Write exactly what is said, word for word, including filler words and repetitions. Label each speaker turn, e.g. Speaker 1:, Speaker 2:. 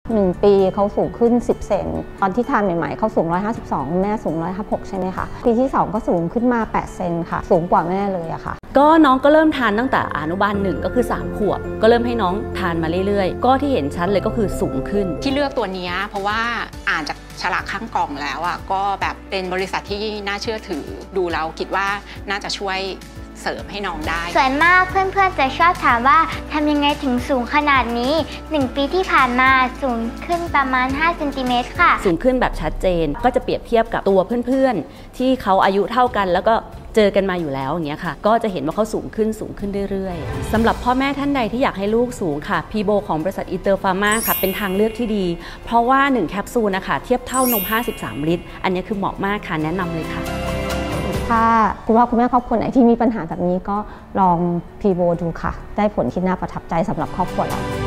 Speaker 1: หนึ่งปีเขาสูงขึ้นสิบเซนตอนที่ทานใหม่ๆเขาสูงหนึ่งร้อยห้าสิบสองแม่สูงหนึ่งร้อยห้าสิบหกใช่ไหมคะปีที่สองก็สูงขึ้นมาแปดเซนค่ะสูงกว่าแม่เลยอะค่ะ
Speaker 2: ก็น้องก็เริ่มทานตั้งแต่อนุบาลหนึ่งก็คือสามขวบก็เริ่มให้น้องทานมาเรื่อยๆก็ที่เห็นชัดเลยก็คือสูงขึ้น
Speaker 3: ที่เลือกตัวนี้เพราะว่าอ่านจากฉลากข้างกล่องแล้วอ่ะก็แบบเป็นบริษัทที่น่าเชื่อถือดูแล้วคิดว่าน่าจะช่วยเสริมให้น้องได้
Speaker 4: ส่วนมากเพื่อนๆจะชอบถามว่าทำยังไงถึงสูงขนาดนี้หนึ่งปีที่ผ่านมาสูงขึ้นประมาณห้าเซนติเมตรค่ะ
Speaker 2: สูงขึ้นแบบชัดเจนก็จะเปรียบเทียบกับตัวเพื่อนๆที่เขาอายุเท่ากันแล้วก็เจอกันมาอยู่แล้วอย่างเงี้ยค่ะก็จะเห็นว่าเขาสูงขึ้นสูงขึ้นเรื่อยๆสำหรับพ่อแม่ท่านใดที่อยากให้ลูกสูงค่ะพีโบของบริษัทอินเตอร์ฟาร์มาค่ะเป็นทางเลือกที่ดีเพราะว่าหนึ่งแคปซูลนะคะเทียบเท่านมห้าสิบสามลิตรอันนี้คือเหมาะมากค่ะแนะนำเลยค่ะ
Speaker 1: ถ้าคุณพ่อคุณแม่ครอบครัวไหนที่มีปัญหาแบบนี้ก็ลองพีโบดูค่ะได้ผลที่น่าประทับใจสำหรับครอบครัวเรา